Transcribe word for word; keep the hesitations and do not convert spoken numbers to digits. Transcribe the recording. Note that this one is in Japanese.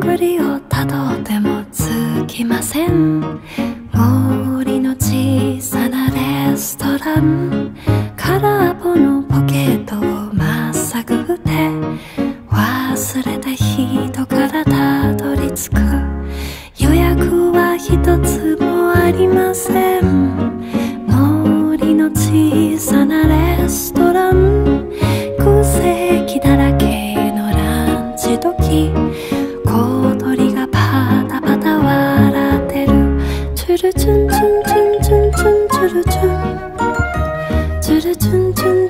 ぐりをたどってもつきません。森の小さなレストラン、空っぽのポケットをまっさぐって忘れた人からたどり着く。予約は一つもありません。森の小さなレストラン、空席だらけのランチ時、小鳥がパタパタ笑ってる。チュルチュンチュンチュンチュンチュンチュルチュンチュルチュンチュン